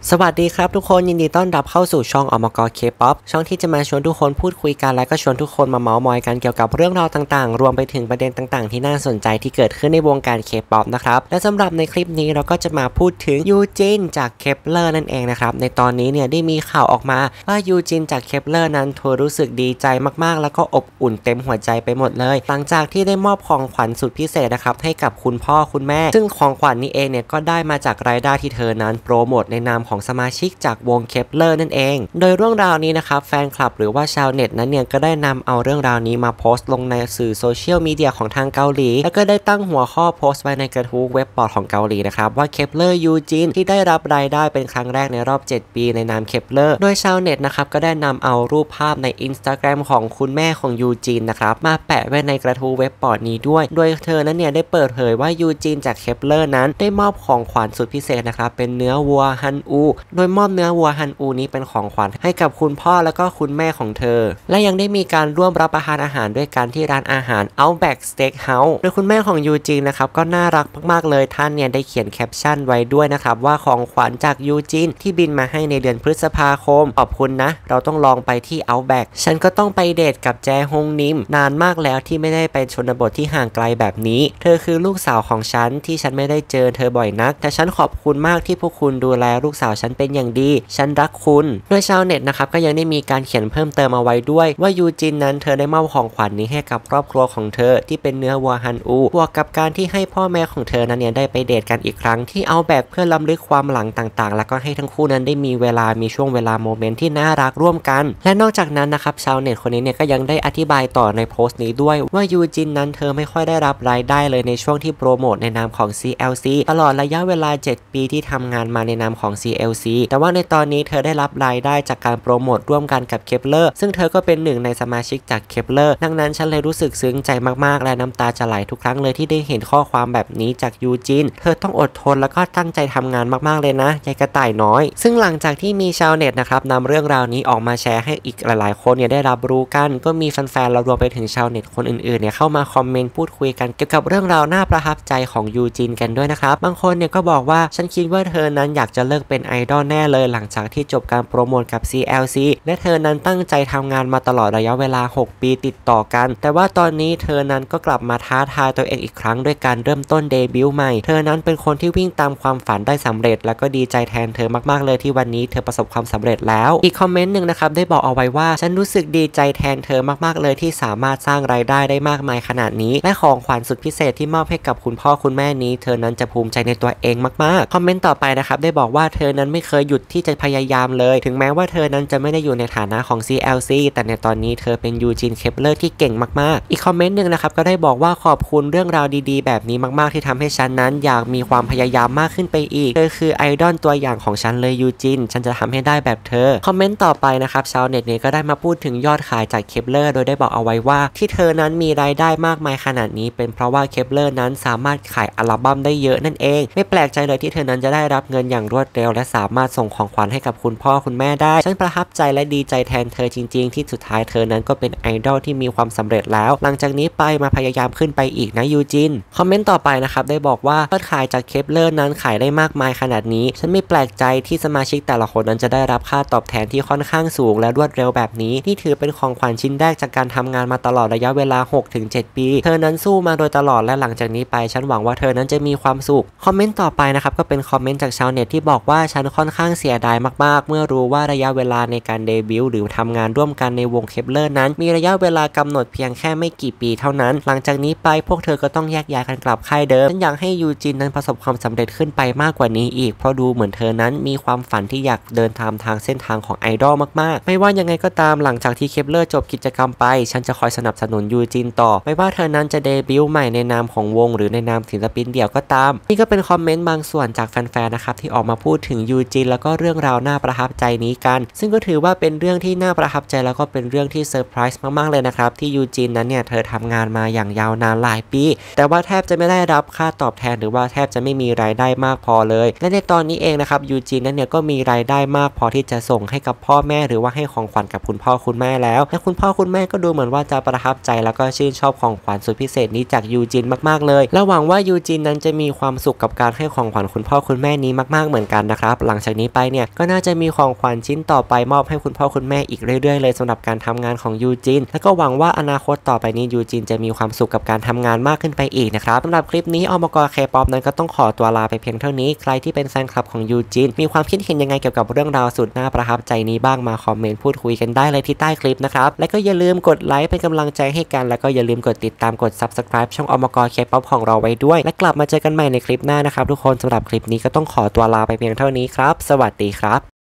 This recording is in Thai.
สวัสดีครับทุกคนยินดีต้อนรับเข้าสู่ช่องอมกเคป๊อปช่องที่จะมาชวนทุกคนพูดคุยกันและก็ชวนทุกคนมาเมาท์มอยกันเกี่ยวกับเรื่องราวต่างๆรวมไปถึงประเด็นต่างๆที่น่าสนใจที่เกิดขึ้นในวงการเคป๊อปนะครับและสำหรับในคลิปนี้เราก็จะมาพูดถึงยูจินจากเคปเลอร์นั่นเองนะครับในตอนนี้เนี่ยได้มีข่าวออกมาว่ายูจินจากเคปเลอร์นั้นเธอรู้สึกดีใจมากๆแล้วก็อบอุ่นเต็มหัวใจไปหมดเลยหลังจากที่ได้มอบของขวัญสุดพิเศษนะครับให้กับคุณพ่อคุณแม่ซึ่งของขวัญนี้เองเนี่ยก็ได้มาจากรายได้ที่เธอนั้นโปรโมทในนามของสมาชิกจากวงเคปเลอร์นั่นเองโดยเรื่องราวนี้นะครับแฟนคลับหรือว่าชาวเน็ตนั้นเนี่ยก็ได้นำเอาเรื่องราวนี้มาโพสต์ลงในสื่อโซเชียลมีเดียของทางเกาหลีแล้วก็ได้ตั้งหัวข้อโพสต์ไว้ในกระทู้เว็บบอร์ดของเกาหลีนะครับว่าเคปเลอร์ยูจินที่ได้รับรายได้เป็นครั้งแรกในรอบ7ปีในนามเคปเลอร์โดยชาวเน็ตนะครับก็ได้นำเอารูปภาพใน Instagram ของคุณแม่ของยูจินนะครับมาแปะไว้ในกระทู้เว็บบอร์ดนี้ด้วยโดยเธอนั้นเนี่ยได้เปิดเผยว่ายูจินจากเคปเลอร์นั้นได้มอบของขวัญสุดพิเศษนะครับเป็นเนื้อวัวฮันอูโดยมอบเนื้อวัวฮันอูนี้เป็นของขวัญให้กับคุณพ่อแล้วก็คุณแม่ของเธอและยังได้มีการร่วมรับประทานอาหารด้วยกันที่ร้านอาหาร Outback Steakhouse โดยคุณแม่ของยูจินนะครับก็น่ารักมากๆเลยท่านเนี่ยได้เขียนแคปชั่นไว้ด้วยนะครับว่าของขวัญจากยูจินที่บินมาให้ในเดือนพฤษภาคมขอบคุณนะเราต้องลองไปที่ Outback ฉันก็ต้องไปเดทกับแจฮงนิมนานมากแล้วที่ไม่ได้ไปชนบทที่ห่างไกลแบบนี้เธอคือลูกสาวของฉันที่ฉันไม่ได้เจอเธอบ่อยนักแต่ฉันขอบคุณมากที่พวกคุณดูแลลูกสาวฉันเป็นอย่างดีฉันรักคุณโดยชาวเน็ตนะครับก็ยังได้มีการเขียนเพิ่มเติมเอาไว้ด้วยว่ายูจินนั้นเธอได้มอบของขวัญนี้ให้กับครอบครัวของเธอที่เป็นเนื้อวัวฮันอูบวกกับการที่ให้พ่อแม่ของเธอนั้นเนี่ยได้ไปเดทกันอีกครั้งที่เอาแบบเพื่อล้ำลึกความหลังต่างๆแล้วก็ให้ทั้งคู่นั้นได้มีเวลามีช่วงเวลาโมเมนต์ที่น่ารักร่วมกันและนอกจากนั้นนะครับชาวเน็ตคนนี้เนี่ยก็ยังได้อธิบายต่อในโพสต์นี้ด้วยว่ายูจินนั้นเธอไม่ค่อยได้รับรายได้เลยในช่วงที่โปรโมทในนามของ CLC ตลอดระยะเวลา7ปีที่ทำงานมาในนามของ CLC แต่ว่าในตอนนี้เธอได้รับรายได้จากการโปรโมทร่วมกันกับเคปเลอร์ซึ่งเธอก็เป็นหนึ่งในสมาชิกจากเคปเลอร์ดังนั้นฉันเลยรู้สึกซึ้งใจมากๆและน้ำตาจะไหลทุกครั้งเลยที่ได้เห็นข้อความแบบนี้จากยูจินเธอต้องอดทนแล้วก็ตั้งใจทำงานมากๆเลยนะยายกระต่ายน้อยซึ่งหลังจากที่มีชาวเน็ตนะครับนำเรื่องราวนี้ออกมาแชร์ให้อีกหลายๆคนเนี่ยได้รับรู้กันก็มีแฟนๆเรารวมไปถึงชาวเน็ตคนอื่นๆเนี่ยเข้ามาคอมเมนต์พูดคุยกันเกี่ยวกับเรื่องราวน่าประทับใจของยูจินกันด้วยนะครับบางคนเนี่ยก็บอกว่าฉันคิดว่าเธอนั้นอยากจะเลิกเป็นไอดอลแน่เลยหลังจากที่จบการโปรโมทกับ CLC และเธอนั้นตั้งใจทำงานมาตลอดระยะเวลา6ปีติดต่อกันแต่ว่าตอนนี้เธอนั้นก็กลับมาท้าทายตัวเองอีกครั้งด้วยการเริ่มต้นเดบิวต์ใหม่เธอนั้นเป็นคนที่วิ่งตามความฝันได้สำเร็จและก็ดีใจแทนเธอมากๆเลยที่วันนี้เธอประสบความสำเร็จแล้วอีกคอมเมนต์หนึ่งนะครับได้บอกเอาไว้ว่าฉันรู้สึกดีใจแทนเธอมากๆเลยที่สามารถสร้างรายได้ได้มากมายขนาดนี้และของขวัญสุดพิเศษที่มอบให้กับคุณพ่อคุณแม่นี้เธอนั้นจะภูมิใจในตัวเองมากๆคอมเมนต์ต่อไปนะครับได้บอกว่าเธอนั้นไม่เคยหยุดที่จะพยายามเลยถึงแม้ว่าเธอนั้นจะไม่ได้อยู่ในฐานะของ CLC แต่ในตอนนี้เธอเป็นยูจินเคปเลอร์ที่เก่งมากๆอีกคอมเมนต์หนึ่งนะครับก็ได้บอกว่าขอบคุณเรื่องราวดีๆแบบนี้มากๆที่ทำให้ฉันนั้นอยากมีความพยายามมากขึ้นไปอีกเธอคือไอดอลตัวอย่างของฉันเลยยูจินฉันจะทำให้ได้แบบเธอคอมเมนต์ต่อไปนะครับชาวเน็ตเนี่ยก็ได้มาพูดถึงยอดขายจากเคปเลอร์โดยได้บอกเอาไว้ว่าที่เธอนั้นมีรายได้มากมายขนาดนี้เป็นเพราะว่าเคปเลอร์นั้นสามารถขายอัลบั้มได้เยอะนั่นเองไม่แปลกใจเลยที่เธอนั้นจะได้รับเงินอย่างรวดเร็วและสามารถส่งของขวัญให้กับคุณพ่อคุณแม่ได้ฉันประทับใจและดีใจแทนเธอจริงๆที่สุดท้ายเธอนั้นก็เป็นไอดอลที่มีความสำเร็จแล้วหลังจากนี้ไปมาพยายามขึ้นไปอีกนะยูจินคอมเมนต์ต่อไปนะครับได้บอกว่ายอดขายจากเคปเลอร์นั้นขายได้มากมายขนาดนี้ฉันไม่แปลกใจที่สมาชิกแต่ละคนนั้นจะได้รับค่าตอบแทนที่ค่อนข้างสูงและรวดเร็วแบบนี้นี่ถือเป็นของขวัญชิ้นแรกจากการทำงานมาตลอดระยะเวลา 6-7 ปีเธอนั้นสู้มาโดยตลอดและหลังจากนี้ไปฉันหวังว่าเธอนั้นจะมีความสุขคอมเมนต์ต่อไปนะครับก็เป็นคอมเมนต์จากชาวเน็ตที่บอกว่าฉันค่อนข้างเสียดายมากๆเมื่อรู้ว่าระยะเวลาในการเดบิวต์หรือทำงานร่วมกันในวงเคปเลอร์นั้นมีระยะเวลากำหนดเพียงแค่ไม่กี่ปีเท่านั้นหลังจากนี้ไปพวกเธอก็ต้องแยกย้ายกันกลับค่ายเดิมฉันอยากให้ยูจินนั้นประสบความสำเร็จขึ้นไปมากกว่านี้อีกเพราะดูเหมือนเธอนั้นมีความฝันที่อยากเดินทางเส้นทางของไอดอลมากๆไม่ว่ายังไงก็ตามหลังจากที่เคปเลอร์จบกิจกรรมไปฉันจะคอยสนับสนุนยูจินต่อไม่ว่าเธอนั้นจะเดบิวต์ใหม่ในนามของวงหรือในนามศิลปินเดี่ยวก็ตามนี่ก็เป็นคอมเมนต์บางส่วนจากแฟนๆนะครับที่ออกมาพูดถึงยูจินแล้วก็เรื่องราวน่าประทับใจนี้กันซึ่งก็ถือว่าเป็นเรื่องที่น่าประทับใจแล้วก็เป็นเรื่องที่เซอร์ไพรส์มากๆเลยนะครับที่ยูจินนั้นเนี่ยเธอทำงานมาอย่างยาวนานหลายปีแต่ว่าแทบจะไม่ได้รับค่าตอบแทนหรือว่าแทบจะไม่มีรายได้มากพอเลยและในตอนนี้เองนะครับยูจินนั้นเนี่ยก็มีรายได้มากพอที่จะส่งให้กับพ่อแม่หรือว่าให้ของขวัญกับคุณพ่อคุณแม่แล้วและคุณพ่อคุณแม่ก็ดูเหมือนว่าจะประทับใจแล้วก็ชื่นชอบของขวัญสุดพิเศษนี้จากยูจินมากๆเลยและหวังว่ายูจินนั้นจะมีความสุขกับการให้ของขวัญคุณพ่อคุณแม่นี้มากๆเหมือนกันนะครับนะครับหลังจากนี้ไปเนี่ยก็น่าจะมีของขวัญชิ้นต่อไปมอบให้คุณพ่อคุณแม่อีกเรื่อยๆเลยสำหรับการทำงานของยูจินแล้วก็หวังว่าอนาคตต่อไปนี้ยูจินจะมีความสุขกับการทำงานมากขึ้นไปอีกนะครับสำหรับคลิปนี้อมกเคป๊อปนั้นก็ต้องขอตัวลาไปเพียงเท่านี้ใครที่เป็นแฟนคลับของยูจินมีความคิดเห็นยังไงเกี่ยวกับเรื่องราวสุดน่าประทับใจนี้บ้างมาคอมเมนต์พูดคุยกันได้เลยที่ใต้คลิปนะครับและก็อย่าลืมกดไลค์เป็นกำลังใจให้กันแล้วก็อย่าลืมกดติดตามกด Subscribe ช่องอมกเคป๊อปของเราไว้ด้วยและกลับมาเจอกันใหม่ในคลิปหน้านะครับทุกคนสำหรับคลิปนี้ก็ต้องขอตัวลาไปเพียงเท่านี้ครับสวัสดีครับ